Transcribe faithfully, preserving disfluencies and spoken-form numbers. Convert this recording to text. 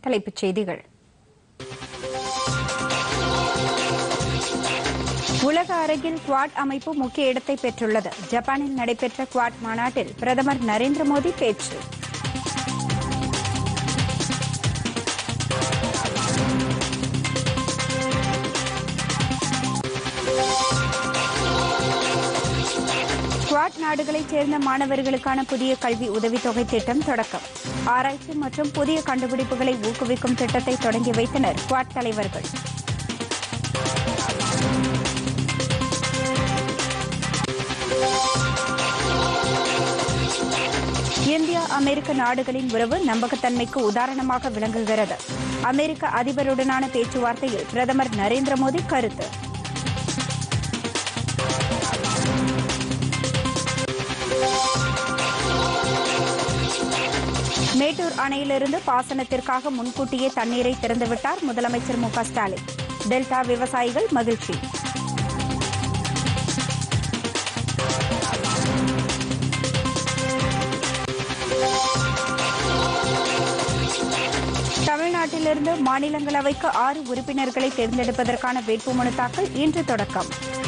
தலைப்புச் செய்திகள். உலக அரங்கில் குவாட் அமைப்பு முக்கிய இடத்தை பெற்றுள்ளது. ஜப்பானில் நடைபெற்ற குவாட் மாநாட்டில் பிரதமர் நரேந்திர மோடி பேச்சு. குவாட் நாடுகளைச் சேர்ந்த மாணவர்களுக்கான புதிய கல்வி உதவித்தொகை திட்டம் தொடக்கம். ஆராய்ச்சி மற்றும் புதிய கண்டுபிடிப்புகளை ஊக்குவிக்கும் திட்டத்தை தொடங்கி வைத்தனர் குவாட் தலைவர்கள். இந்தியா அமெரிக்க நாடுகளின் உறவு நம்பகத்தன்மைக்கு உதாரணமாக விளங்குகிறது. அமெரிக்க அதிபருடனான பேச்சுவார்த்தையில் பிரதமர் நரேந்திர மோடி கருத்து. மேட்டூர் அணையிலிருந்து பாசனத்திற்காக முன்கூட்டியே தண்ணீரை திறந்துவிட்டார் முதலமைச்சர் மு க ஸ்டாலின். டெல்டா விவசாயிகள் மகிழ்ச்சி. தமிழ்நாட்டிலிருந்து மாநிலங்களவைக்கு ஆறு உறுப்பினர்களை தேர்ந்தெடுப்பதற்கான வேட்புமனு தாக்கல் இன்று தொடக்கம்.